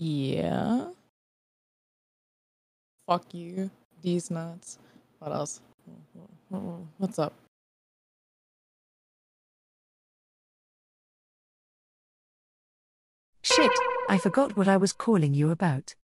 Yeah. Fuck you. These nuts. What else? What's up? Shit, I forgot what I was calling you about.